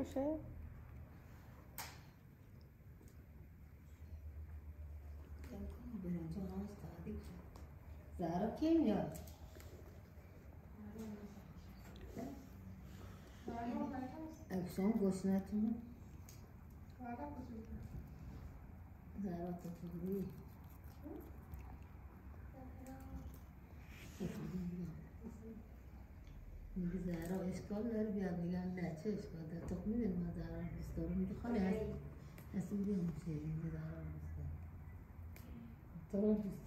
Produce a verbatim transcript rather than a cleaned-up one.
باشه؟ برنج ناز تعدیق زهرا کی میاد؟ اکشان گشنتون زهرا تطوری میگه زهرا اشکال داره بیاد میگم نه چه اشکال داره تو میدونی من زهرا دوست دارم میگه خاله هست هستی میگه میشه میگه زهرا دوست دارم تو رو دوست